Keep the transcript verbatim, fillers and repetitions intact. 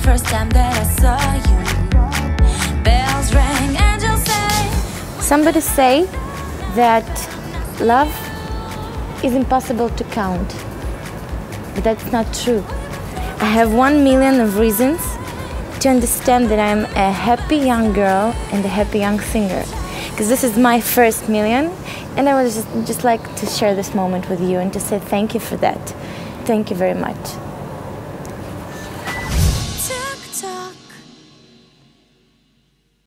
first time that I saw you. Bells rang, angels sang. Somebody say that love is impossible to count, but that's not true. I have one million of reasons to understand that I'm a happy young girl and a happy young singer, because this is my first million, and I would just, just like to share this moment with you and to say thank you for that. Thank you very much.